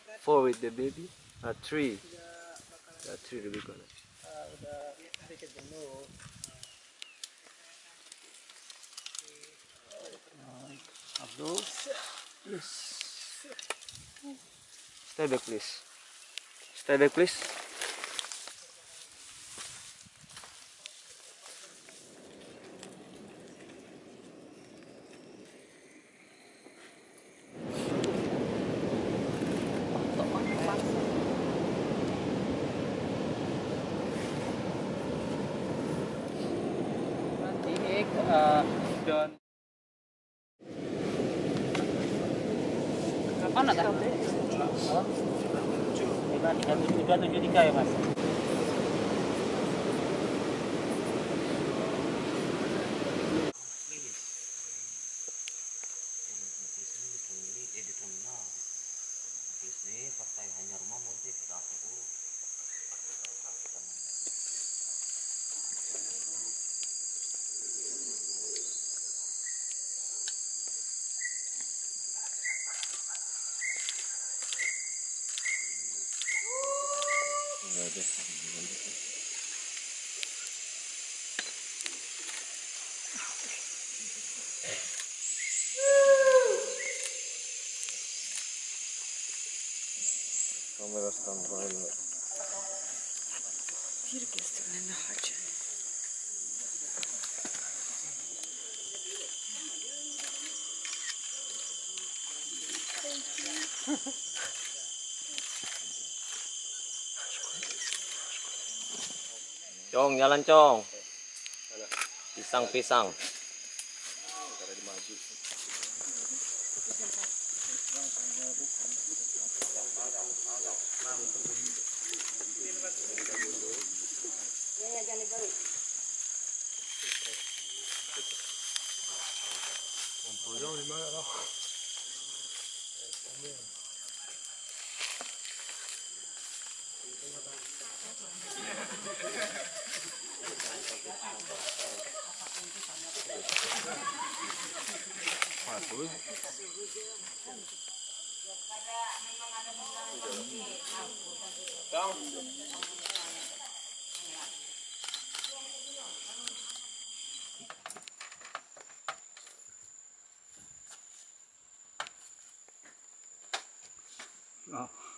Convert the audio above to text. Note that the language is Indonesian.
4 with the baby. 3. 3 the big one. Udah dikit dulu. Abdul, please. Stay back, please. Stay back, please. Don. Kapan ada? 373 ya Mas. Kamera standby. Virgülsün ne hacı. Cong, jalan Cong. Pisang-pisang. Oh.